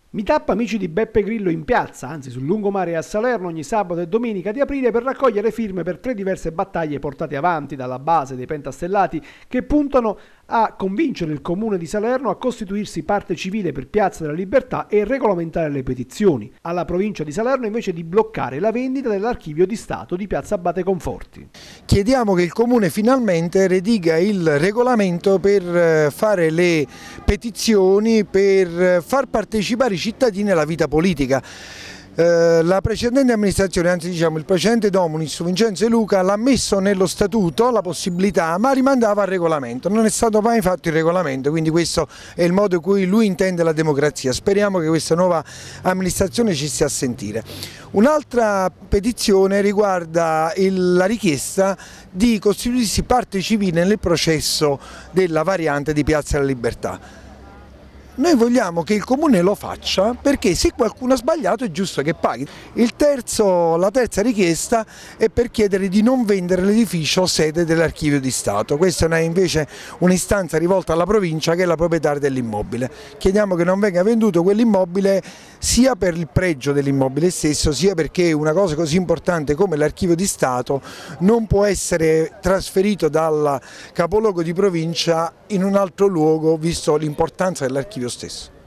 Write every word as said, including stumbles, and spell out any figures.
Meetup amici di Beppe Grillo in piazza, anzi sul lungomare a Salerno ogni sabato e domenica di aprile per raccogliere firme per tre diverse battaglie portate avanti dalla base dei pentastellati che puntano a convincere il comune di Salerno a costituirsi parte civile per Piazza della Libertà e regolamentare le petizioni. Alla provincia di Salerno invece di bloccare la vendita dell'archivio di Stato di Piazza Abate Conforti. Chiediamo che il comune finalmente rediga il regolamento per fare le petizioni, per far partecipare i cittadini alla vita politica. La precedente amministrazione, anzi diciamo il precedente Dominus Vincenzo De Luca, l'ha messo nello statuto la possibilità, ma rimandava al regolamento. Non è stato mai fatto il regolamento, quindi questo è il modo in cui lui intende la democrazia. Speriamo che questa nuova amministrazione ci stia a sentire. Un'altra petizione riguarda il, la richiesta di costituirsi parte civile nel processo della variante di Piazza della Libertà. Noi vogliamo che il comune lo faccia perché se qualcuno ha sbagliato è giusto che paghi. Il terzo, la terza richiesta è per chiedere di non vendere l'edificio sede dell'archivio di Stato. Questa è invece un'istanza rivolta alla provincia che è la proprietaria dell'immobile. Chiediamo che non venga venduto quell'immobile sia per il pregio dell'immobile stesso, sia perché una cosa così importante come l'archivio di Stato non può essere trasferito dal capoluogo di provincia in un altro luogo visto l'importanza dell'archivio stesso.